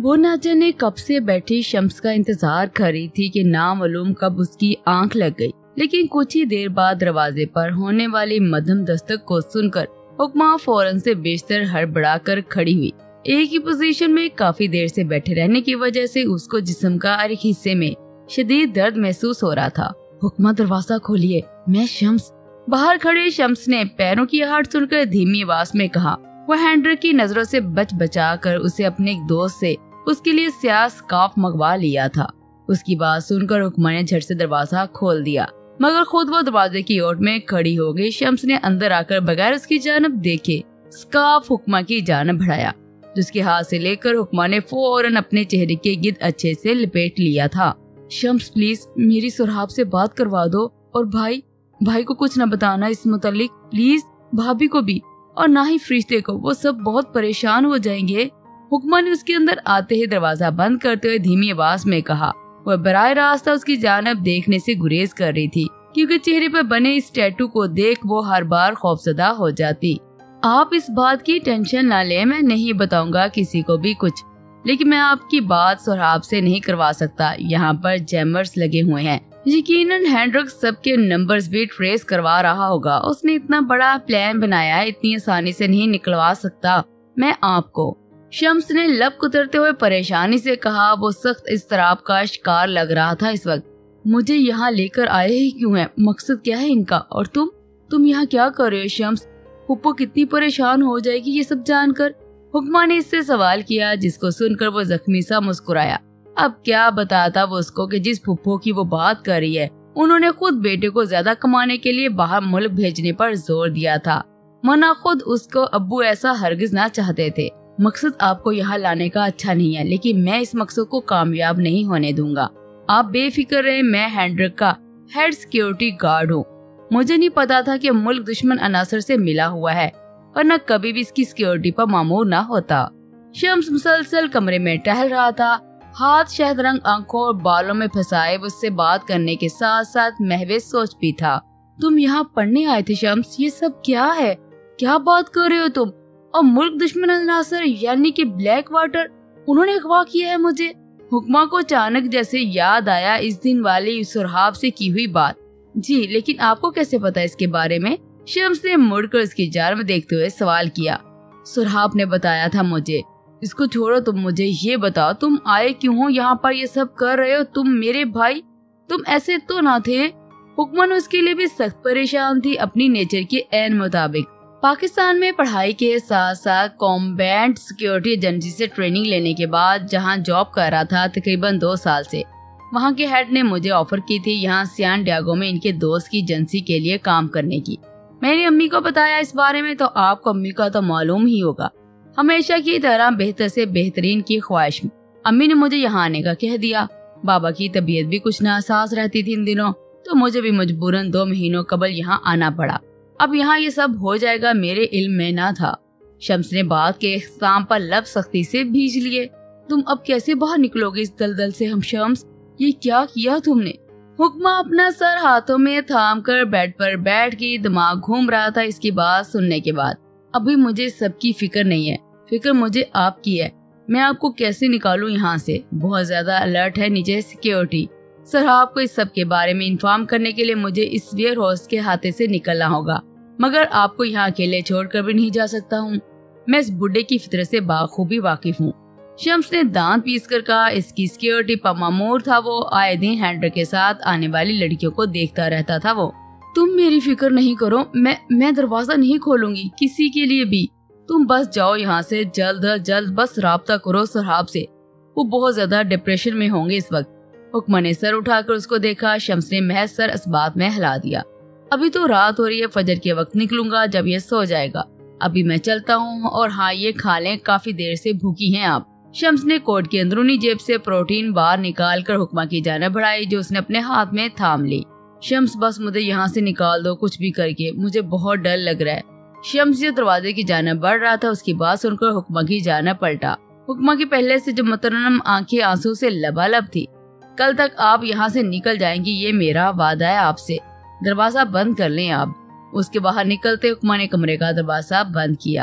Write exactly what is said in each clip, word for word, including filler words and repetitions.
वो न जाने कब से बैठी शम्स का इंतजार कर रही थी कि नामालूम कब उसकी आंख लग गई, लेकिन कुछ ही देर बाद दरवाजे पर होने वाली मध्यम दस्तक को सुनकर हुक्मा फौरन से बेशतर हड़बड़ा कर खड़ी हुई। एक ही पोजीशन में काफी देर से बैठे रहने की वजह से उसको जिस्म का हर एक हिस्से में शदीद दर्द महसूस हो रहा था। हुक्मा दरवाजा खोलिए, मैं शम्स। बाहर खड़े शम्स ने पैरों की आहट सुनकर धीमी आवाज में कहा। वह हैंड्रिक की नजरों से बच बचा कर उसे अपने एक दोस्त से उसके लिए स्याह स्कार्फ मंगवा लिया था। उसकी बात सुनकर हुक्मा ने झट से दरवाजा खोल दिया, मगर खुद वो दरवाजे की ओर में खड़ी हो गई। शम्स ने अंदर आकर बगैर उसकी जानब देखे स्कार्फ हुक्मा की जानब बढ़ाया, जिसके हाथ से लेकर हुक्मा ने फौरन अपने चेहरे के गिर्द अच्छे से लपेट लिया था। शम्स प्लीज मेरी सुरहाब से बात करवा दो, और भाई भाई को कुछ न बताना इस मुतालिक प्लीज, भाभी को भी, और ना ही फरिश्ते को, वो सब बहुत परेशान हो जाएंगे। हुक्मा ने उसके अंदर आते ही दरवाजा बंद करते हुए धीमी आवाज में कहा। वह बराह रास्त उसकी जानब देखने से गुरेज कर रही थी, क्योंकि चेहरे पर बने इस टैटू को देख वो हर बार खौफजदा हो जाती। आप इस बात की टेंशन ना लें, मैं नहीं बताऊंगा किसी को भी कुछ, लेकिन मैं आपकी बात सुरहाब से नहीं करवा सकता। यहाँ पर जैमर्स लगे हुए हैं, यकीनन हैंड्रिक सबके नंबर्स भी ट्रेस करवा रहा होगा। उसने इतना बड़ा प्लान बनाया है, इतनी आसानी से नहीं निकलवा सकता मैं आपको। शम्स ने लब कुतरते हुए परेशानी से कहा। वो सख्त इस्तराब का शिकार लग रहा था इस वक्त। मुझे यहाँ लेकर आए ही क्यों है, मकसद क्या है इनका, और तुम तुम यहाँ क्या कर रहे हो शम्स? पुप्पो कितनी परेशान हो जाएगी ये सब जानकर। हुक्मा ने इससे सवाल किया, जिसको सुनकर वो जख्मी सा मुस्कुराया। अब क्या बताता वो उसको कि जिस फुप्पो की वो बात कर रही है, उन्होंने खुद बेटे को ज्यादा कमाने के लिए बाहर मुल्क भेजने पर जोर दिया था, मना खुद उसको अब्बू ऐसा हरगिज ना चाहते थे। मकसद आपको यहाँ लाने का अच्छा नहीं है, लेकिन मैं इस मकसद को कामयाब नहीं होने दूंगा। आप बेफिक्र रहे, मैं हैंड्रिक का हेड सिक्योरिटी गार्ड हूँ। मुझे नहीं पता था कि मुल्क दुश्मन अनासर से मिला हुआ है, वरना कभी भी इसकी सिक्योरिटी पर मामूर ना होता। शम्स मुसलसल कमरे में टहल रहा था, हाथ शहदरंग आंखों और बालों में फंसाए उससे बात करने के साथ साथ महवे सोच भी था। तुम यहाँ पढ़ने आए थे शम्स? ये सब क्या है? क्या बात कर रहे हो तुम? और मुल्क दुश्मन अनासर यानी कि ब्लैक वाटर, उन्होंने अगवा किया है मुझे। हुक्मा को अचानक जैसे याद आया इस दिन वाली सुरहाब से की हुई बात। जी, लेकिन आपको कैसे पता इसके बारे में? शम्स ने मुड़कर उसकी जानब देखते हुए सवाल किया। सुरहाब ने बताया था मुझे। इसको छोड़ो, तुम मुझे ये बताओ, तुम आए क्यों हो यहाँ पर, ये सब कर रहे हो तुम मेरे भाई? तुम ऐसे तो ना थे। हुक्मा उसके लिए भी सख्त परेशान थी अपनी नेचर के ऐन मुताबिक। पाकिस्तान में पढ़ाई के साथ साथ कॉम्बैट सिक्योरिटी एजेंसी से ट्रेनिंग लेने के बाद जहाँ जॉब कर रहा था तकरीबन दो साल से, वहाँ के हेड ने मुझे ऑफर की थी यहाँ सैन डिएगो में इनके दोस्त की एजेंसी के लिए काम करने की। मैंने अम्मी को बताया इस बारे में, तो आपको अम्मी का तो मालूम ही होगा, हमेशा की तरह बेहतर से बेहतरीन की ख्वाहिश में अम्मी ने मुझे यहाँ आने का कह दिया। बाबा की तबीयत भी कुछ नासाज रहती थी इन दिनों, तो मुझे भी मजबूरन दो महीनों कबल यहाँ आना पड़ा। अब यहाँ ये सब हो जाएगा मेरे इल्म में ना था। शम्स ने बात के इख्तिताम पर लब सख्ती से भीज लिए। तुम अब कैसे बाहर निकलोगे इस दलदल से हम शम्स? ये क्या किया तुमने? हुक्मा अपना सर हाथों में थाम कर बेड पर बैठ के दिमाग घूम रहा था इसकी बात सुनने के बाद। अभी मुझे सबकी फिक्र नहीं है, फिक्र मुझे आपकी है। मैं आपको कैसे निकालूं यहाँ से? बहुत ज्यादा अलर्ट है नीचे सिक्योरिटी। सर आपको इस सब के बारे में इन्फॉर्म करने के लिए मुझे इस वेयर हाउस के हाथे से निकलना होगा, मगर आपको यहाँ अकेले छोड़कर भी नहीं जा सकता हूँ। मैं इस बुड्ढे की फितरत से बाखूबी वाकिफ हूँ। शम्स ने दांत पीस कर कहा। इसकी सिक्योरिटी पर मामूर था, वो आए दिन हैंड्रिक के साथ आने वाली लड़कियों को देखता रहता था। वो तुम मेरी फिक्र नहीं करो, मैं मैं दरवाजा नहीं खोलूंगी किसी के लिए भी। तुम बस जाओ यहाँ से जल्द अज जल्द, बस राब्ता करो सरहाब से, वो बहुत ज्यादा डिप्रेशन में होंगे इस वक्त। हुक्मा ने सर उठाकर उसको देखा। शम्स ने महज सर इस बात में हिला दिया। अभी तो रात हो रही है, फजर के वक्त निकलूंगा जब ये सो जाएगा। अभी मैं चलता हूँ, और हाँ ये खा लें, काफी देर से भूखी हैं आप। शम्स ने कोट की अंदरूनी जेब से प्रोटीन बार निकाल कर हुक्मा की जानब बढ़ाई, जो उसने अपने हाथ में थाम ली। शम्स बस मुझे यहाँ से निकाल दो कुछ भी करके, मुझे बहुत डर लग रहा है। शम्स जो दरवाजे की जानब बढ़ रहा था, उसकी बात सुनकर हुक्मा की जानब पलटा। हुक्मा की पहले से जो मुतरन्नम आंखें आंसू से लबालब थी। कल तक आप यहाँ से निकल जाएंगी, ये मेरा वादा है आपसे। दरवाजा बंद कर लें आप। उसके बाहर निकलते हुक्मा ने कमरे का दरवाजा बंद किया।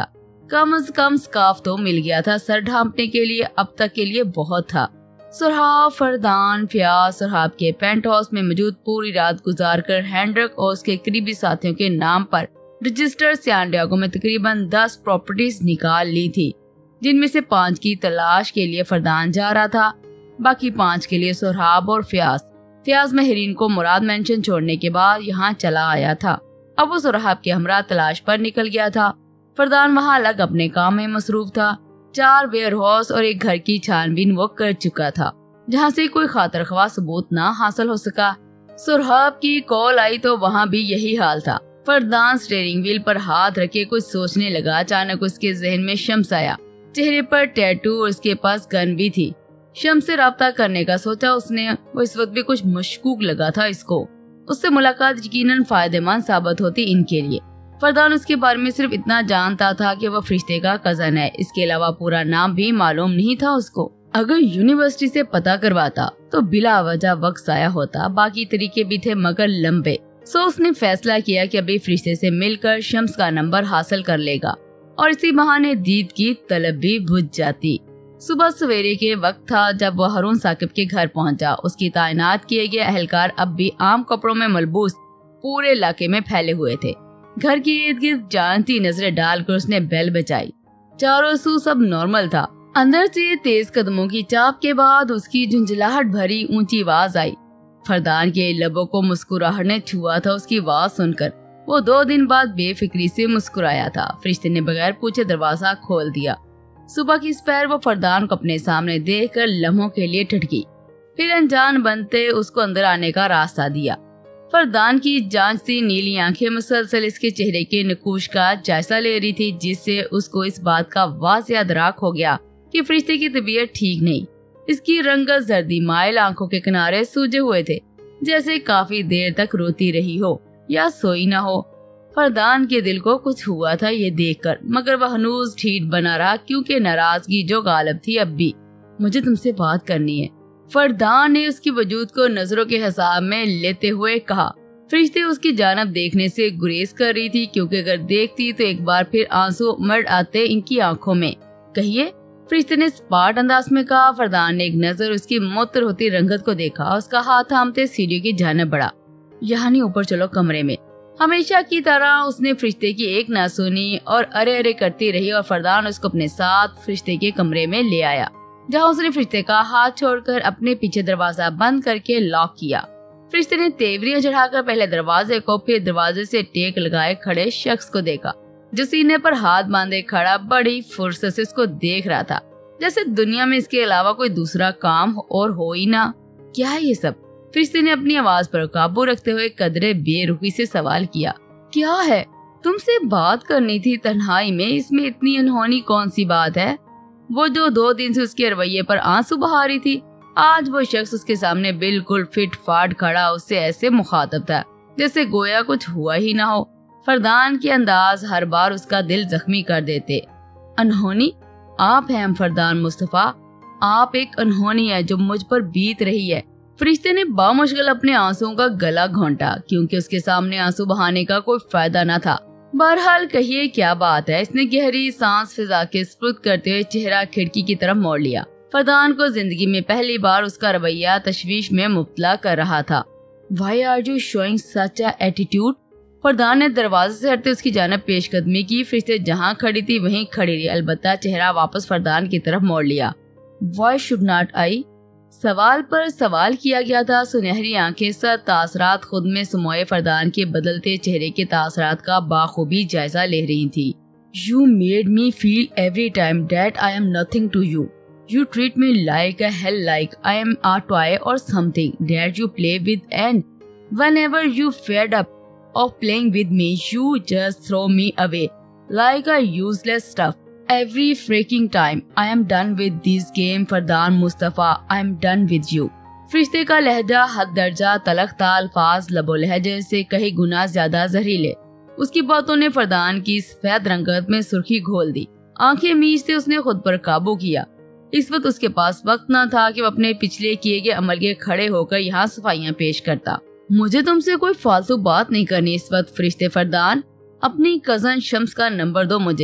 کم از کم سکارف تو مل گیا تھا، سر ڈھانپنے کے لیے اب تک کے لیے بہت تھا۔ سرحاب، فردان، فیاض سرحاب کے پینٹ ہاؤس میں موجود پوری رات گزار کر ہینڈرک اور اس کے قریبی ساتھیوں کے نام پر رجسٹر سان ڈیاگو میں تقریباً دس پراپرٹیز نکال لی تھی، جن میں سے پانچ کی تلاش کے لیے فردان جا رہا تھا، باقی پانچ کے لیے سرحاب اور فیاض۔ فیاض مہرین کو مراد مینشن چھوڑنے کے بعد یہاں چلا آیا تھا، اب وہ سرحاب کے ہمراہ تلاش پر نکل گیا تھا۔ فردان وہاں الگ اپنے کام میں مصروف تھا۔ چار ویئر ہاؤس اور ایک گھر کی چھان بین وہ کر چکا تھا، جہاں سے کوئی خاطر خواہ ثبوت نہ حاصل ہو سکا۔ سرحاب کی کال آئی تو وہاں بھی یہی حال تھا۔ فردان سٹیئرنگ ویل پر ہاتھ رکھے کچھ سوچنے لگا، اچانک اس کے ذہن میں شمس آیا۔ چہرے پر ٹیٹو اور اس کے پاس گن بھی تھی۔ شمس سے رابطہ کرنے کا سوچا اس نے، وہ اس وقت بھی کچھ مشکوک لگا تھا اس کو۔ اس سے ملاقات یقیناً فائدہ مند ثابت ہوتی ان کے لیے۔ فردان اس کے بارے میں صرف اتنا جانتا تھا کہ وہ فرشتے کا کزن ہے، اس کے علاوہ پورا نام بھی معلوم نہیں تھا اس کو۔ اگر یونیورسٹی سے پتہ کرواتا تو بلا وجہ وقت ضائع ہوتا، باقی طریقے بھی تھے مگر لمبے۔ سو اس نے فیصلہ کیا کہ ابھی فرشتے سے مل کر شمس کا نمبر حاصل کر لے گا اور اسی بہانے دید کی طلب بھی بجھ جاتی۔ صبح سویرے کے وقت تھا جب وہ ہارون ثاقب کے گھر پہنچا۔ اس کی تعینات کیے گئے اہلکار اب بھی عام کپڑوں میں ملبوس پورے علاقے میں پھیلے ہوئے تھے۔ گھر کے ارد گرد جانتی نظریں ڈال کر اس نے بیل بجائی۔ چاروں سو سب نارمل تھا۔ اندر سے تیز قدموں کی چاپ کے بعد اس کی جھنجھلاہٹ بھری اونچی آواز آئی۔ فردان کے لبوں کو مسکراہٹ نے چھوا تھا اس کی آواز سن کر۔ وہ دو دن بعد بے فکری سے مسکرایا تھا۔ فرشتے نے بغیر پوچھے دروازہ کھول دیا۔ صبح کی سپیر وہ فردان کو اپنے سامنے دیکھ کر لمحوں کے لیے ٹھٹکی، پھر انجان بنتے اس کو اندر آنے کا راستہ دیا۔ فردان کی جانچتی نیلی آنکھیں مسلسل اس کے چہرے کے نقوش کا جائزہ لے رہی تھی، جس سے اس کو اس بات کا واضح ادراک ہو گیا کہ فرشتے کی طبیعت ٹھیک نہیں۔ اس کی رنگت زردی مائل، آنکھوں کے کنارے سوجے ہوئے تھے، جیسے کافی دیر تک روتی رہی ہو یا سوئی نہ ہو۔ فردان کے دل کو کچھ ہوا تھا یہ دیکھ کر، مگر وہ ہنوز ٹھیٹ بنا رہا کیونکہ ناراضگی جو غالب تھی اب بھی۔ مجھے تم سے بات کرنی ہے، فردان نے اس کی وجود کو نظروں کے حساب میں لیتے ہوئے کہا۔ فرشتے اس کی جانب دیکھنے سے گریز کر رہی تھی، کیونکہ اگر دیکھتی تو ایک بار پھر آنسو مڑ آتے ان کی آنکھوں میں۔ کہیے، فرشتے نے سپاٹ انداز میں کہا۔ فردان نے ایک نظر اس کی معطر ہوتی رنگت کو دیکھا، اس کا ہاتھ تھامتے سیڑھیوں کی جانب بڑھا۔ یہاں نہیں، اوپر چلو کمرے میں۔ ہمیشہ کی طرح اس نے فرشتے کی ایک نہ سنی اور ارے ارے کرتی رہی، اور فردان اس کو اپنے ساتھ فرشتے کے کمرے میں لے آیا، جہاں اس نے فرشتے کا ہاتھ چھوڑ کر اپنے پیچھے دروازہ بند کر کے لاک کیا۔ فرشتے نے تیوریاں چڑھا کر پہلے دروازے کو، پھر دروازے سے ٹیک لگائے کھڑے شخص کو دیکھا، جو سینے پر ہاتھ باندھے کھڑا بڑی فرصت سے اس کو دیکھ رہا تھا، جیسے دنیا میں اس کے علاوہ کوئی دوسرا کام اور ہو ہی نہ۔ کیا ہے یہ سب؟ فرشتے نے اپنی آواز پر قابو رکھتے ہوئے قدرے بے رخی سے سوال کیا۔ کیا ہے؟ تم سے بات کرنی تھی تنہائی میں، اس میں اتنی انہونی کون سی بات ہے؟ وہ جو دو دن سے اس کے رویے پر آنسو بہا رہی تھی، آج وہ شخص اس کے سامنے بالکل فٹ فاٹ کھڑا اس سے ایسے مخاطب تھا جیسے گویا کچھ ہوا ہی نہ ہو۔ فردان کے انداز ہر بار اس کا دل زخمی کر دیتے۔ انہونی؟ آپ ہیں فردان مصطفیٰ، آپ ایک انہونی ہے جو مجھ پر بیت رہی ہے۔ فرشتے نے بامشکل اپنے آنسوں کا گلا گھونٹا، کیونکہ اس کے سامنے آنسو بہانے کا کوئی فائدہ نہ تھا۔ بہرحال کہیے کیا بات ہے؟ اس نے گہری سانس فضا کے سپرد کرتے ہوئے چہرہ کھڑکی کی طرف موڑ لیا۔ فردان کو زندگی میں پہلی بار اس کا رویہ تشویش میں مبتلا کر رہا تھا۔ Why are you showing such a attitude؟ فردان نے دروازے سے ہٹتے اس کی جانب پیش قدمی کی۔ فرشتے جہاں کھڑی تھی وہیں کھڑی رہی، البتہ چہرہ واپس فردان کی طرف موڑ لیا۔ Why should not I؟ سوال پر سوال کیا گیا تھا۔ سنہری آنکھیں سر تاثرات خود میں سموئے فردان کے بدلتے چہرے کے تاثرات کا بخوبی جائزہ لے رہی تھی۔ You made me feel every time that I am nothing to you. You treat me like a hell, like I am a toy or something that you play with, and whenever you fed up of playing with me, you just throw me away like a useless stuff. Every freaking time I am done with this game, Fardaan Mustafa, I am done with you. فرشتے کا لہجہ حد درجہ تلخ تھا، الفاظ لب و لہجے سے کئی گنا زیادہ زہریلے۔ اس کی باتوں نے فردان کی سفید رنگت میں سرخی گھول دی۔ آنکھیں میچتے اس نے خود پر قابو کیا۔ اس وقت اس کے پاس وقت نہ تھا کہ وہ اپنے پچھلے کیے گئے عمل کے کھڑے ہو کر یہاں صفائیاں پیش کرتا۔ مجھے تم سے کوئی فالتو بات نہیں کرنی اس وقت فرشتے۔ فردان، اپنی کزن شمس کا نمبر دو مجھے۔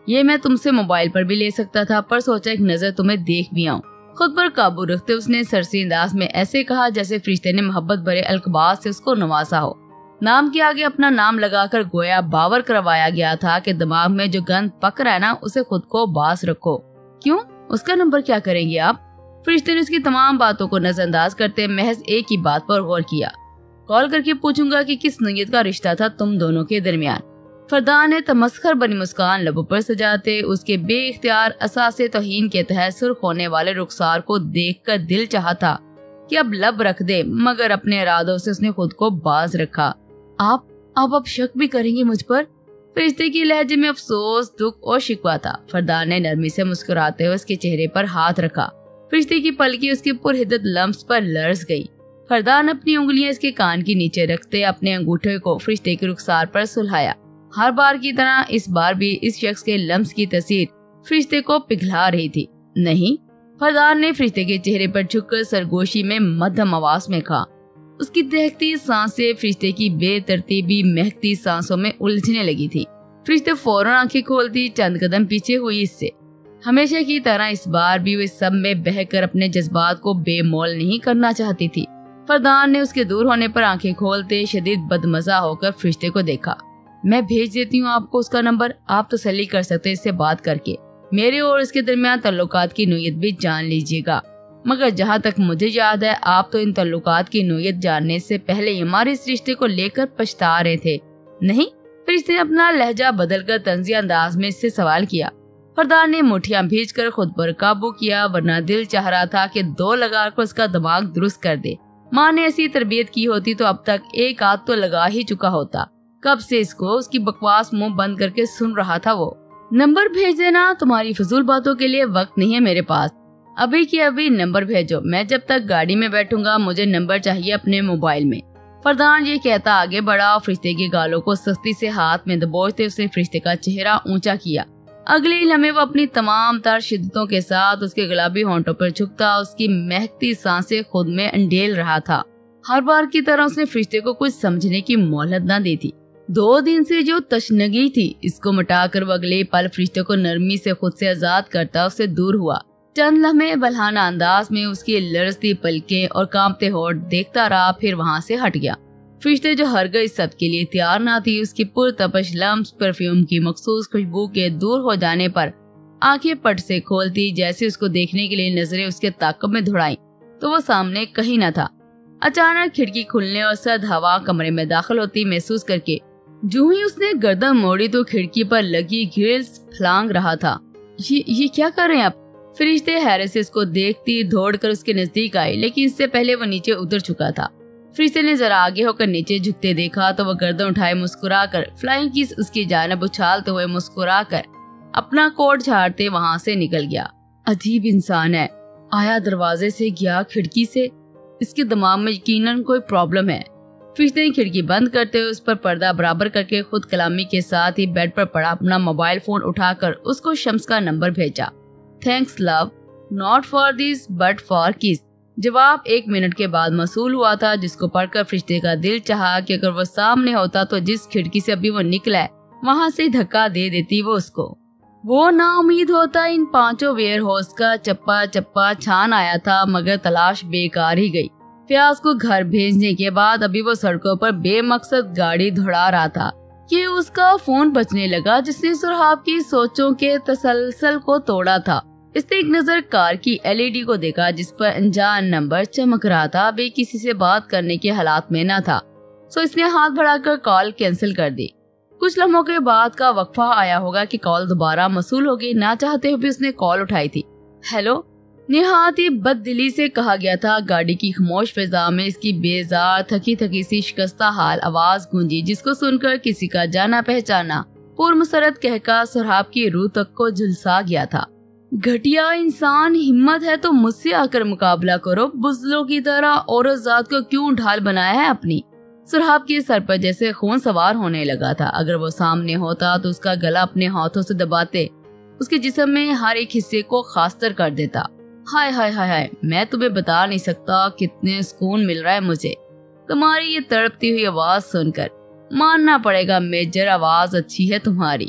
یہ میں تم سے موبائل پر بھی لے سکتا تھا، پر سوچا ایک نظر تمہیں دیکھ بھی آؤں۔ خود پر قابو رکھتے اس نے سرسی انداز میں ایسے کہا جیسے فرشتے نے محبت بھرے القابات سے اس کو نوازا ہو۔ نام کے آگے اپنا نام لگا کر گویا باور کروایا گیا تھا کہ دماغ میں جو گند پک رہا ہے نا، اسے خود کو باز رکھو۔ کیوں؟ اس کا نمبر کیا کریں گے آپ؟ فرشتے نے اس کی تمام باتوں کو نظر انداز کرتے محض ایک ہی بات پر غور کیا۔ کال کر کے پوچھوں گا کہ کس نوعیت کا رشتہ تھا تم دونوں کے درمیان۔ فردان نے تمسخر بنی مسکان لبوں پر سجاتے اس کے بے اختیار اساس توہین کے تحت سرخ ہونے والے رخسار کو دیکھ کر دل چاہا تھا کہ اب لب رکھ دے، مگر اپنے ارادوں سے اس نے خود کو باز رکھا۔ آپ آپ اب شک بھی کریں گے مجھ پر؟ فرشتے کی لہجے میں افسوس، دکھ اور شکوہ تھا۔ فردان نے نرمی سے مسکراتے ہوئے اس کے چہرے پر ہاتھ رکھا۔ فرشتے کی پلکی اس کے پرہدت لمس پر لرز گئی۔ فردان اپنی انگلیاں اس کے کان کے نیچے رکھتے اپنے انگوٹھے کو فرشتے کے رخسار پر سلھایا۔ ہر بار کی طرح اس بار بھی اس شخص کے لمس کی تاثیر فرشتے کو پگھلا رہی تھی۔ نہیں، فردان نے فرشتے کے چہرے پر جھک کر سرگوشی میں مدھم آواز میں کہا۔ اس کی دہکتی سانسیں فرشتے کی بے ترتیبی مہکتی سانسوں میں الجھنے لگی تھی۔ فرشتے فوراً آنکھیں کھولتی چند قدم پیچھے ہوئی اس سے۔ ہمیشہ کی طرح اس بار بھی وہ اس سب میں بہہ کر اپنے جذبات کو بے مول نہیں کرنا چاہتی تھی۔ فردان نے اس کے دور ہونے پر آنکھیں کھولتے شدید بدمزہ ہو کر فرشتے کو دیکھا۔ میں بھیج دیتی ہوں آپ کو اس کا نمبر، آپ تسلی کر سکتے اس سے بات کر کے۔ میرے اور اس کے درمیان تعلقات کی نوعیت بھی جان لیجیے گا، مگر جہاں تک مجھے یاد ہے آپ تو ان تعلقات کی نوعیت جاننے سے پہلے ہی ہمارے اس رشتے کو لے کر پچھتا رہے تھے، نہیں؟ فرشتے نے اپنا لہجہ بدل کر طنزیہ انداز میں اس سے سوال کیا۔ فردان نے مٹھیاں بھیج کر خود پر قابو کیا، ورنہ دل چاہ رہا تھا کہ دو لگا کر اس کا دماغ درست کر دے۔ ماں نے ایسی تربیت کی ہوتی تو اب تک ایک آدھ تو لگا ہی چکا ہوتا۔ کب سے اس کو اس کی بکواس منہ بند کر کے سن رہا تھا وہ۔ نمبر بھیج دینا، تمہاری فضول باتوں کے لیے وقت نہیں ہے میرے پاس۔ ابھی کی ابھی نمبر بھیجو، میں جب تک گاڑی میں بیٹھوں گا مجھے نمبر چاہیے اپنے موبائل میں۔ فردان یہ کہتا آگے بڑھا اور فرشتے کے گالوں کو سختی سے ہاتھ میں دبوچتے اس نے فرشتے کا چہرہ اونچا کیا۔ اگلے ہی لمحے وہ اپنی تمام تر شدتوں کے ساتھ اس کے گلابی ہونٹوں پر جھکتا اس کی مہکتی سانسیں خود میں انڈیل رہا تھا۔ ہر بار کی طرح اس نے فرشتے کو کچھ سمجھنے کی مہلت نہ دی تھی۔ دو دن سے جو تشنگی تھی اس کو مٹا کر وہ اگلے پل فرشتے کو نرمی سے خود سے آزاد کرتا اس سے دور ہوا۔ چند لمحے بلہانہ انداز میں اس کی لرزتی پلکیں اور کانپتے ہونٹ دیکھتا رہا، پھر وہاں سے ہٹ گیا۔ فرشتے جو ہرگز سب کے لیے تیار نہ تھی، اس کی پرتپش لمس پرفیوم کی مخصوص خوشبو کے دور ہو جانے پر آنکھیں پٹ سے کھولتی، جیسے اس کو دیکھنے کے لیے نظریں اس کے تعاقب میں دھڑائیں تو وہ سامنے کہیں نہ تھا۔ اچانک کھڑکی کھلنے اور سرد ہوا کمرے میں داخل ہوتی محسوس کر کے جو ہی اس نے گردن موڑی تو کھڑکی پر لگی گرلز پھلانگ رہا تھا۔ یہ یہ کیا کر رہے ہیں آپ؟ فرشتے حیرت سے اس کو دیکھتی دوڑ کر اس کے نزدیک آئی، لیکن اس سے پہلے وہ نیچے اتر چکا تھا۔ فرشتے نے ذرا آگے ہو کر نیچے جھکتے دیکھا تو وہ گردن اٹھائے مسکرا کر فلائنگ کس اس کی جانب اچھالتے ہوئے مسکرا کر اپنا کوٹ جھاڑتے وہاں سے نکل گیا۔ عجیب انسان ہے، آیا دروازے سے گیا کھڑکی سے، اس کے دماغ میں یقیناً کوئی پرابلم ہے۔ فرشتے نے کھڑکی بند کرتے ہوئے اس پر پردہ برابر کر کے خود کلامی کے ساتھ ہی بیڈ پر پڑا اپنا موبائل فون اٹھا کر اس کو شمس کا نمبر بھیجا۔ Thanks love, not for this but for kiss. جواب ایک منٹ کے بعد موصول ہوا تھا، جس کو پڑھ کر فرشتے کا دل چاہا کہ اگر وہ سامنے ہوتا تو جس کھڑکی سے ابھی وہ نکلا ہے وہاں سے دھکا دے دیتی وہ اس کو۔ وہ نا امید ہوتا ان پانچوں ویئر ہاؤس کا چپا چپا چھان آیا تھا، مگر تلاش بیکار ہی گئی۔ فیاض کو گھر بھیجنے کے بعد ابھی وہ سڑکوں پر بے مقصد گاڑی دھڑا رہا تھا کہ اس کا فون بجنے لگا، جس نے سرحاب کی سوچوں کے تسلسل کو توڑا تھا۔ اس نے ایک نظر کار کی ایل ای ڈی کو دیکھا جس پر انجان نمبر چمک رہا تھا۔ ابھی کسی سے بات کرنے کے حالات میں نہ تھا، سو اس نے ہاتھ بڑھا کر کال کینسل کر دی۔ کچھ لمحوں کے بعد کا وقفہ آیا ہوگا کہ کال دوبارہ موصول ہوگی، نہ چاہتے ہوئے بھی اس نے کال اٹھائی تھی۔ ہیلو، نہایت ہی بد دلی سے کہا گیا تھا۔ گاڑی کی خاموش فضا میں اس کی بیزار تھکی تھکی سی شکستہ حال آواز گونجی، جس کو سن کر کسی کا جانا پہچانا پرمسرت کہکا سرحاب کی روح تک کو جھلسا گیا تھا۔ گھٹیا انسان، ہمت ہے تو مجھ سے آ کر مقابلہ کرو، بزدلوں کی طرح عورت ذات کو کیوں ڈھال بنایا ہے اپنی؟ سرحاب کے سر پر جیسے خون سوار ہونے لگا تھا۔ اگر وہ سامنے ہوتا تو اس کا گلا اپنے ہاتھوں سے دباتے اس کے جسم میں ہر ایک حصے کو خاصتر کر دیتا۔ ہائے ہائے ہائے ہائے، میں تمہیں بتا نہیں سکتا کتنے سکون مل رہا ہے مجھے تمہاری یہ تڑپتی ہوئی آواز سن کر۔ ماننا پڑے گا میجر، آواز اچھی ہے تمہاری۔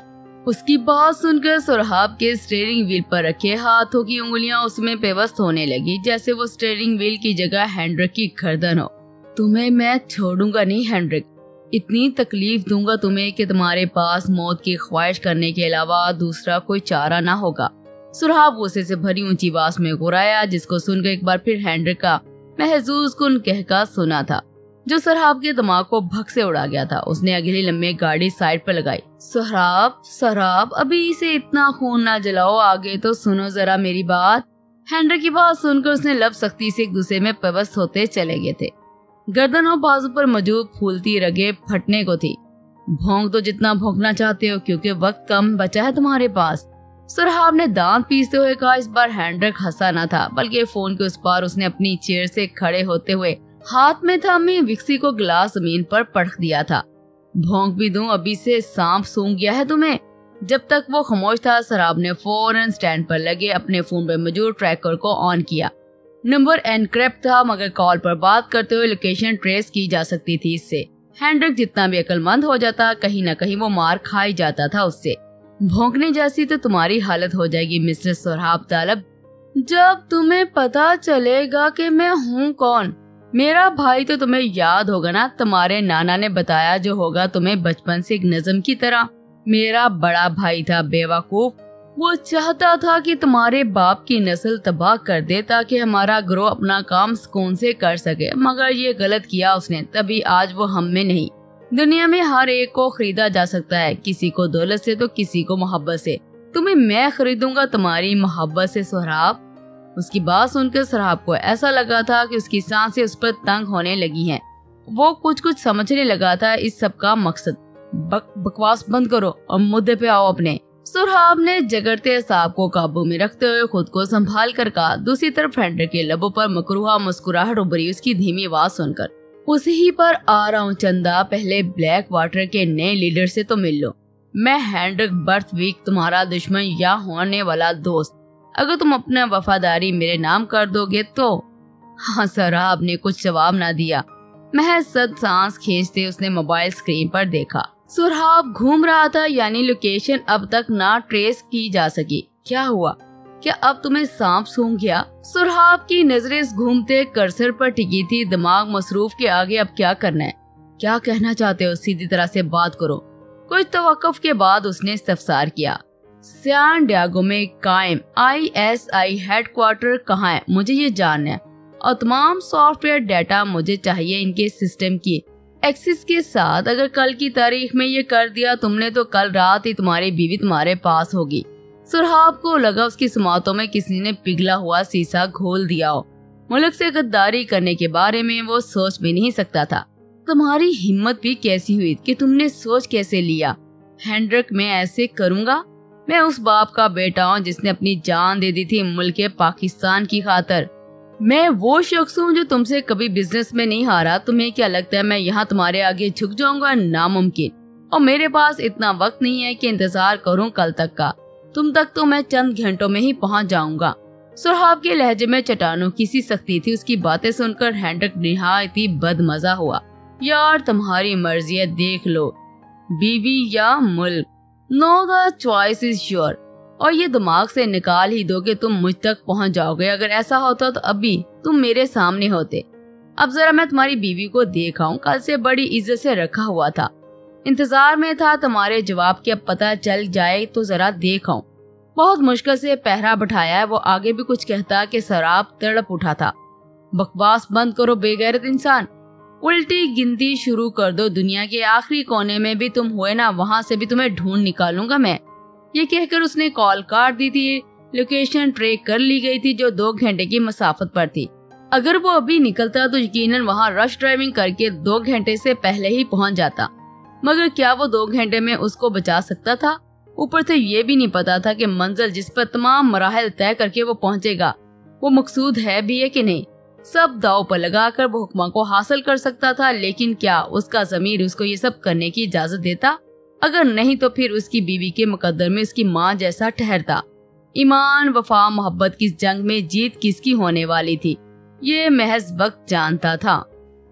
اس کی بات سن کر سرحاب کے اسٹیئرنگ ویل پر رکھے ہاتھوں کی انگلیاں اس میں پیوست ہونے لگی جیسے وہ اسٹیئرنگ ویل کی جگہ ہینڈرک کی گردن ہو۔ تمہیں میں چھوڑوں گا نہیں ہینڈرک، اتنی تکلیف دوں گا تمہیں کہ تمہارے پاس موت کی خواہش کرنے کے علاوہ دوسرا کوئی چارہ نہ ہوگا۔ سرحاب غصے سے بھری اونچی آواز میں گرایا، جس کو سن کر ایک بار پھر ہینڈرک کا محظوظ کن کہکا سنا تھا جو سرحاب کے دماغ کو بھگ سے اڑا گیا تھا۔ اس نے اگلی لمحے گاڑی سائڈ پر لگائی۔ سرحاب سرحاب ابھی اسے اتنا خون نہ جلاؤ، آگے تو سنو ذرا میری بات۔ ہینڈرک کی بات سن کر اس نے لب سختی سے غصے میں پیوست ہوتے چلے گئے تھے۔ گردن اور بازو پر موجود پھولتی رگیں پھٹنے کو تھی۔ بھونک تو جتنا بھونکنا چاہتے ہو کیونکہ وقت کم بچا ہے تمہارے پاس، سرحاب نے دانت پیستے ہوئے کہا۔ اس بار ہینڈرک ہنسا نہ تھا بلکہ فون کے اس پار اس نے اپنی چیئر سے کھڑے ہوتے ہوئے ہاتھ میں تھامی وکسی کو گلاس زمین پر پٹخ دیا تھا۔ بھونک بھی دوں ابھی سے سانپ سونگ گیا ہے تمہیں؟ جب تک وہ خاموش تھا سرحاب نے فوراً سٹینڈ پر لگے اپنے فون پر موجود ٹریکر کو آن کیا۔ نمبر انکرپٹ تھا مگر کال پر بات کرتے ہوئے لوکیشن ٹریس کی جا سکتی تھی اس سے۔ ہینڈرک جتنا بھی عقل مند ہو جاتا کہیں نہ کہیں وہ مار کھائی جاتا تھا اس سے۔ بھونکنے جیسی تو تمہاری حالت ہو جائے گی مسٹر سرحاب طالب، جب تمہیں پتا چلے گا کہ میں ہوں کون۔ میرا بھائی تو تمہیں یاد ہوگا نا، تمہارے نانا نے بتایا جو ہوگا تمہیں بچپن سے ایک نظم کی طرح۔ میرا بڑا بھائی تھا بیوقوف، وہ چاہتا تھا کہ تمہارے باپ کی نسل تباہ کر دے تاکہ ہمارا گروہ اپنا کام سکون سے کر سکے، مگر یہ غلط کیا اس نے، تبھی آج وہ ہم میں نہیں۔ دنیا میں ہر ایک کو خریدا جا سکتا ہے، کسی کو دولت سے تو کسی کو محبت سے۔ تمہیں میں خریدوں گا تمہاری محبت سے سرحاب۔ اس کی بات سن کر سرحاب کو ایسا لگا تھا کہ اس کی سانسیں اس پر تنگ ہونے لگی ہیں۔ وہ کچھ کچھ سمجھنے لگا تھا اس سب کا مقصد۔ بک بکواس بند کرو اور مدعے پہ آؤ اپنے۔ سرحاب نے جگرتے اعصاب کو قابو میں رکھتے ہوئے خود کو سنبھال کر کہا۔ دوسری طرف ہینڈرک کے لبوں پر مکروہ مسکراہٹ ابھری اس کی دھیمی آواز سن کر۔ اسی پر آ رہا ہوں چندا، پہلے بلیک واٹر کے نئے لیڈر سے تو مل لو۔ میں ہینڈرک برتھ ویک تمہارا دشمن یا ہونے والا دوست، اگر تم اپنا وفاداری میرے نام کر دو گے تو۔ ہاں سرحاب نے کچھ جواب نہ دیا، محض صد سانس کھینچتے اس نے موبائل اسکرین پر دیکھا۔ سرحاب گھوم رہا تھا، یعنی لوکیشن اب تک نہ ٹریس کی جا سکی۔ کیا ہوا؟ کیا اب تمہیں سانپ سونگ گیا؟ سرحاب کی نظریں اس گھومتے کرسر پر ٹکی تھی، دماغ مصروف کے آگے اب کیا کرنا ہے؟ کیا کہنا چاہتے ہو؟ سیدھی طرح سے بات کرو۔ کچھ توقف کے بعد اس نے استفسار کیا۔ سان ڈیاگو میں قائم I S I headquarter کہاں ہے؟ مجھے یہ جاننا ہے، اور تمام سافٹ ویئر ڈیٹا مجھے چاہیے ان کے سسٹم کی ایکسس کے ساتھ۔ اگر کل کی تاریخ میں یہ کر دیا تم نے تو کل رات ہی تمہاری بیوی تمہارے پاس ہوگی۔ سرحاب کو لگا اس کی سماعتوں میں کسی نے پگھلا ہوا سیسا گھول دیا ہو۔ ملک سے غداری کرنے کے بارے میں وہ سوچ بھی نہیں سکتا تھا۔ تمہاری ہمت بھی کیسی ہوئی کہ تم نے سوچ کیسے لیا؟ ہینڈرک میں ایسے کروں گا؟ میں اس باپ کا بیٹا ہوں جس نے اپنی جان دے دی تھی ملک پاکستان کی خاطر۔ میں وہ شخص ہوں جو تم سے کبھی بزنس میں نہیں ہارا۔ تمہیں کیا لگتا ہے میں یہاں تمہارے آگے جھک جاؤں گا؟ ناممکن، اور میرے پاس اتنا وقت نہیں ہے کہ انتظار کروں کل تک کا۔ تم تک تو میں چند گھنٹوں میں ہی پہنچ جاؤں گا۔ سرحاب کے لہجے میں چٹانوں کی سی سختی تھی۔ اس کی باتیں سن کر ہینڈرک نہایت ہی بد مزہ ہوا۔ یار تمہاری مرضی ہے، دیکھ لو، بیوی یا ملک، نو دا چوائس از یور، اور یہ دماغ سے نکال ہی دو کہ تم مجھ تک پہنچ جاؤ گے۔ اگر ایسا ہوتا تو ابھی تم میرے سامنے ہوتے۔ اب ذرا میں تمہاری بیوی کو دیکھا ہوں، کل سے بڑی عزت سے رکھا ہوا تھا، انتظار میں تھا تمہارے جواب کی، اب پتہ چل جائے تو ذرا دیکھا ہوں۔ بہت مشکل سے پہرا بٹھایا ہے۔ وہ آگے بھی کچھ کہتا کہ سرحاب تڑپ اٹھا تھا۔ بکواس بند کرو بے غیرت انسان، الٹی گنتی شروع کر دو۔ دنیا کے آخری کونے میں بھی تم ہوئے نا، وہاں سے بھی تمہیں ڈھونڈ نکالوں گا میں۔ یہ کہہ کر اس نے کال کاٹ دی تھی۔ لوکیشن ٹریک کر لی گئی تھی جو دو گھنٹے کی مسافت پر تھی۔ اگر وہ ابھی نکلتا تو یقیناً وہاں رش ڈرائیونگ کر کے دو گھنٹے سے پہلے ہی پہنچ جاتا، مگر کیا وہ دو گھنٹے میں اس کو بچا سکتا تھا؟ اوپر سے یہ بھی نہیں پتا تھا کہ منزل جس پر تمام مراحل طے کر کے وہ پہنچے گا وہ مقصود ہے بھی ہے کہ نہیں۔ سب داؤ پر لگا کر وہ حکمہ کو حاصل کر سکتا تھا، لیکن کیا اس کا ضمیر اس کو یہ سب کرنے کی اجازت دیتا؟ اگر نہیں تو پھر اس کی بیوی کے مقدر میں اس کی ماں جیسا ٹھہرتا۔ ایمان، وفا، محبت کی جنگ میں جیت کس کی ہونے والی تھی یہ محض وقت جانتا تھا۔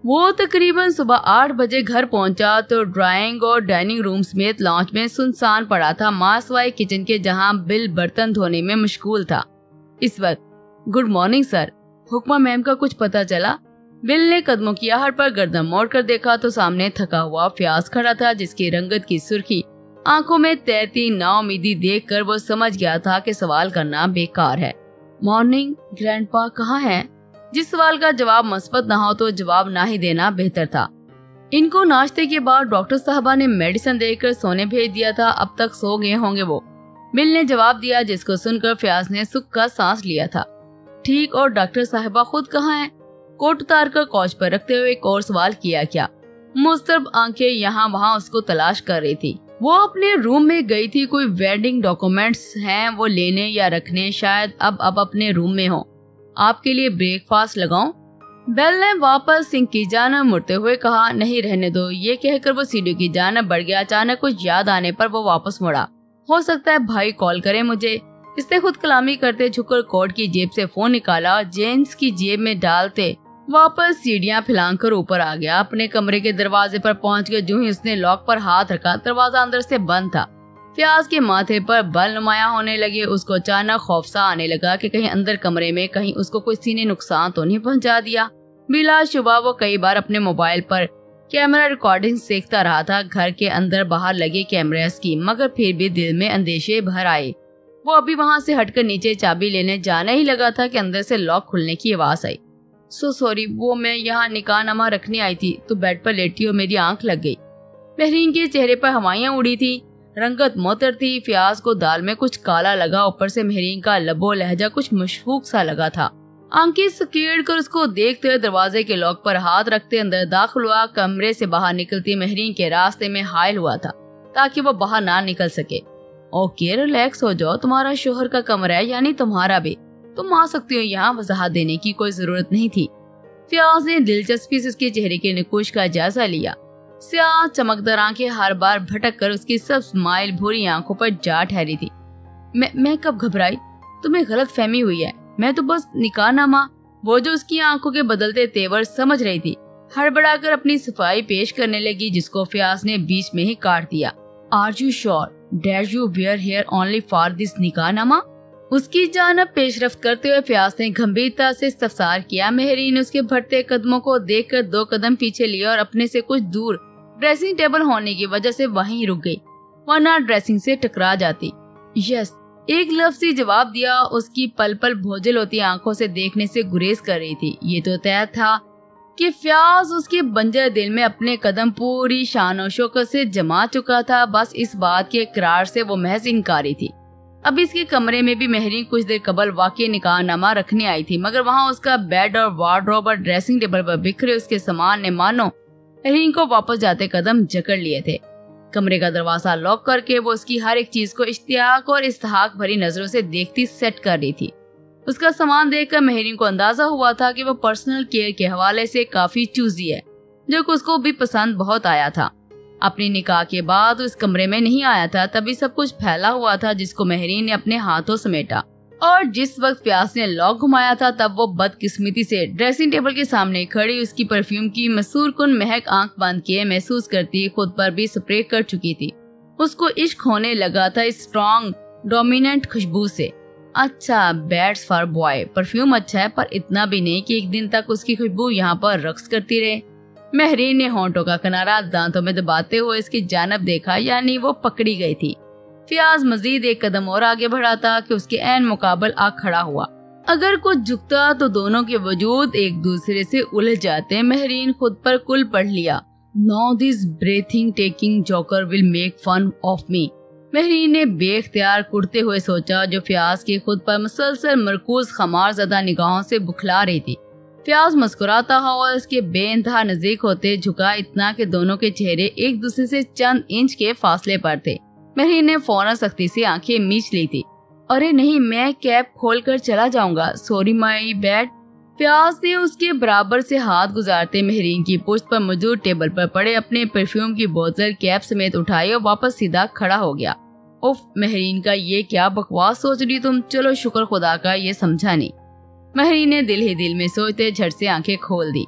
वो तकरीबन सुबह आठ बजे घर पहुंचा तो ड्राइंग और डाइनिंग रूम समेत लॉन्च में सुनसान पड़ा था, मां सिवाय किचन के जहां बिल बर्तन धोने में मशगूल था। इस वक्त गुड मॉर्निंग सर, हुक्मा मैम का कुछ पता चला? बिल ने कदमों की आहट पर गर्दन मोड़ कर देखा तो सामने थका हुआ फ्याज खड़ा था, जिसकी रंगत की सुर्खी आंखों में तैरती नाउमीदी देखकर वो समझ गया था कि सवाल करना बेकार है। मॉर्निंग ग्रैंडपा कहाँ हैं? जिस सवाल का जवाब मस्बत ना हो तो जवाब ना ही देना बेहतर था। इनको नाश्ते के बाद डॉक्टर साहबा ने मेडिसिन देकर सोने भेज दिया था, अब तक सो गए होंगे वो, बिल ने जवाब दिया, जिसको सुनकर फयाज ने सुख का सांस लिया था। ठीक, और डॉक्टर साहबा खुद कहाँ हैं? कोट उतार कर कौच पर रखते हुए एक और सवाल किया क्या? मुस्तरब आंखें यहाँ वहाँ उसको तलाश कर रही थी। वो अपने रूम में गई थी, कोई वेडिंग डॉक्यूमेंट्स हैं वो लेने या रखने, शायद अब अब अपने रूम में हो। आपके लिए ब्रेकफास्ट लगाऊं? बेल ने वापस सिंक की जानब मुड़ते हुए कहा, नहीं रहने दो। ये कहकर वो सीढ़ी की जानब बढ़ गया। अचानक कुछ याद आने पर वो वापस मुड़ा। हो सकता है भाई कॉल करे मुझे। इसने खुद कलामी करते झुककर कोट की जेब से फोन निकाला, जींस की जेब में डालते वापस सीढ़ियां फैलाकर ऊपर आ गया। अपने कमरे के दरवाजे पर पहुंच गए। जो ही उसने लॉक पर हाथ रखा, दरवाजा अंदर से बंद था। फयाज के माथे पर बल नुमाया होने लगे। उसको अचानक खौफसा आने लगा कि कहीं अंदर कमरे में कहीं उसको कोई सीने नुकसान तो नहीं पहुंचा दिया। बिला शुबा वो कई बार अपने मोबाइल पर कैमरा रिकॉर्डिंग देखता रहा था, घर के अंदर बाहर लगे कैमरास की, मगर फिर भी दिल में अंदेशे भर आए। वो अभी वहाँ से हटकर नीचे चाबी लेने जाना ही लगा था कि अंदर से लॉक खुलने की आवाज आई। सो सॉरी, वो मैं यहाँ निकाहनामा रखने आई थी तो बेड पर लेटी और मेरी आंख लग गई। महरीन के चेहरे पर हवाइयाँ उड़ी थी, रंगत मोतर थी। फयाज को दाल में कुछ काला लगा, ऊपर से महरीन का लबो लहजा कुछ मशफूक सा लगा था। आंखें सकेड़ कर उसको देखते हुए दरवाजे के लॉक पर हाथ रखते अंदर दाखिल हुआ। कमरे से बाहर निकलती महरीन के रास्ते में हायल हुआ था ताकि वो बाहर ना निकल सके। ओके रिलैक्स हो जाओ, तुम्हारा शोहर का कमरा है, यानी तुम्हारा भी, तुम आ सकती हो यहाँ, वजाहत देने की कोई जरूरत नहीं थी। फयाज ने दिलचस्पी से उसके चेहरे के निकुश का जायजा लिया। स्याह चमकदार आंखें हर बार भटक कर उसकी सब स्माइल भूरी आंखों पर जा ठहरी थी। मैं मैं कब घबराई? तुम्हें गलत फहमी हुई है, मैं तो बस निकाहनामा। वो जो उसकी आंखों के बदलते तेवर समझ रही थी, हड़बड़ाकर अपनी सफाई पेश करने लगी, जिसको फयाज ने बीच में ही काट दिया। Are you sure that you were here only for this निकाहनामा? उसकी जानब पेशरफ्त करते हुए फयाज ने गंभीरता से इस्तफसार किया। महरीन उसके बढ़ते कदमों को देखकर दो कदम पीछे लिए और अपने से कुछ दूर ड्रेसिंग टेबल होने की वजह से वहीं रुक गई, वरना ड्रेसिंग से टकरा जाती। यस, एक लफ्ज़ ही जवाब दिया। उसकी पल पल भोजल होती आंखों से देखने से गुरेज कर रही थी। ये तो तय था कि फयाज उसके बंजर दिल में अपने कदम पूरी शान और शौकत से जमा चुका था। बस इस बात के इकरार से वो महज इनकारी थी। अब इसके कमरे में भी महरीन कुछ देर कबल वाकई निकाहनामा रखने आई थी, मगर वहाँ उसका बेड और वार्डरोब और ड्रेसिंग टेबल पर बिखरे उसके सामान ने मानो महरीन को वापस जाते कदम जकड़ लिए थे। कमरे का दरवाजा लॉक करके वो उसकी हर एक चीज को इश्तियाक और इस्तहाक भरी नजरों से देखती सेट कर रही थी। उसका सामान देखकर महरीन को अंदाजा हुआ था कि वो पर्सनल केयर के हवाले से काफी चूजी है, जो कि उसको भी पसंद बहुत आया था। अपने निकाह के बाद उस कमरे में नहीं आया था, तभी सब कुछ फैला हुआ था, जिसको महरीन ने अपने हाथों समेटा। और जिस वक्त प्यास ने लॉक घुमाया था, तब वो बदकिस्मती से ड्रेसिंग टेबल के सामने खड़ी उसकी परफ्यूम की मसूर कुन महक आंख बंद किए महसूस करती खुद पर भी स्प्रे कर चुकी थी। उसको इश्क होने लगा था इस स्ट्रॉन्ग डोमिनेंट खुशबू से। अच्छा, बैड्स फॉर बॉय, परफ्यूम अच्छा है, पर इतना भी नहीं कि एक दिन तक उसकी खुशबू यहाँ पर रक्स करती रहे। महरीन ने होंठों का किनारा दांतों में दबाते हुए इसकी जानब देखा, यानी वो पकड़ी गई थी। फयाज मजीद एक कदम और आगे बढ़ा था कि उसके ऐन मुकाबल आ खड़ा हुआ। अगर कुछ झुकता तो दोनों के वजूद एक दूसरे से उलझ जाते। महरीन खुद पर कुल पढ़ लिया। Now this breathing taking joker will make fun of me. Mehreen ने बेख्तियार कुड़ते हुए सोचा, जो फयाज की खुद पर मुसलसल मरकूज खमार ज़दा निगाहों से बुखला रही थी। फयाज मुस्कुराता हुआ और इसके बेइंतहा नजदीक होते झुका, इतना कि दोनों के चेहरे एक दूसरे से चंद इंच के फासले पर थे। महरीन ने फौरन सख्ती से आंखें मीच ली थी। अरे नहीं, मैं कैब खोलकर चला जाऊंगा, सॉरी माई बैड। फयाज ने उसके बराबर से हाथ गुजारते महरीन की पुश्त पर मौजूद टेबल पर पड़े अपने परफ्यूम की बोतल कैब समेत उठाई और वापस सीधा खड़ा हो गया। उफ महरीन का ये क्या बकवास सोच रही तुम, चलो शुक्र खुदा का ये समझा नहीं। महरीन ने दिल ही दिल में सोचते झट से आंखें खोल दी।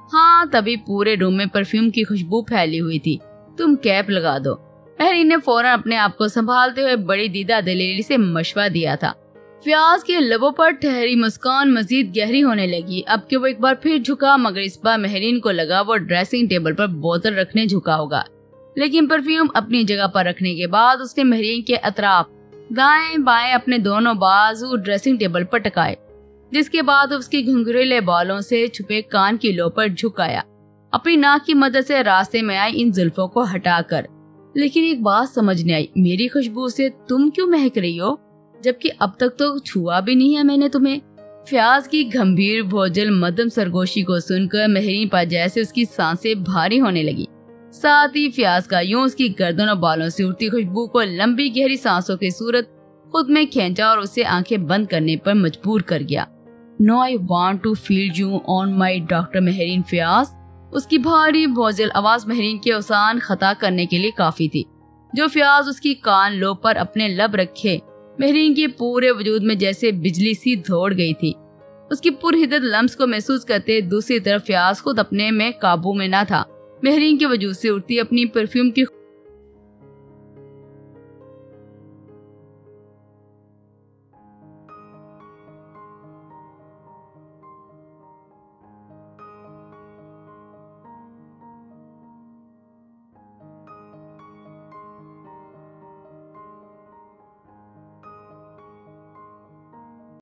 ہاں تبھی پورے روم میں پرفیوم کی خوشبو پھیلی ہوئی تھی۔ تم کیپ لگا دو۔ مہرین نے فوراً اپنے آپ کو سنبھالتے ہوئے بڑی دیدہ دلیری سے مشورہ دیا تھا۔ فیاض کے لبوں پر ٹھہری مسکان مزید گہری ہونے لگی۔ اب کہ وہ ایک بار پھر جھکا، مگر اس بار مہرین کو لگا وہ ڈریسنگ ٹیبل پر بوتل رکھنے جھکا ہوگا، لیکن پرفیوم اپنی جگہ پر رکھنے کے بعد اس نے مہرین کے اطراف دائیں بائیں اپنے دونوں بازو ڈریسنگ ٹیبل پر ٹکائے، جس کے بعد اس کی گھنگریلے بالوں سے چھپے کان کی لو پر جھکایا، اپنی ناک کی مدد سے راستے میں آئی ان زلفوں کو ہٹا کر۔ لیکن ایک بات سمجھ نہیں آئی، میری خوشبو سے تم کیوں مہک رہی ہو، جبکہ اب تک تو چھوا بھی نہیں ہے میں نے تمہیں؟ فیاض کی گمبھیر بھوجل مدم سرگوشی کو سن کر مہرین پر جیسے اس کی سانسیں بھاری ہونے لگی، ساتھ ہی فیاض کا یوں اس کی گردن اور بالوں سے اڑتی خوشبو کو لمبی گہری سانسوں کی صورت خود میں کھینچا اور اسے آنکھیں بند کرنے پر مجبور کر گیا۔ No I want to feel you on my doctor Mehreen Fayyaz. اس کی بھاری بھوجل آواز مہرین کے اوسان خطا کرنے کے لیے کافی تھی۔ جو فیاض اس کی کان لو پر اپنے لب رکھے، مہرین کے پورے وجود میں جیسے بجلی سی دوڑ گئی تھی۔ اس کی پرحدت لمس کو محسوس کرتے دوسری طرف فیاض خود اپنے میں قابو میں نہ تھا۔ مہرین کے وجود سے اٹھتی اپنی پرفیوم کی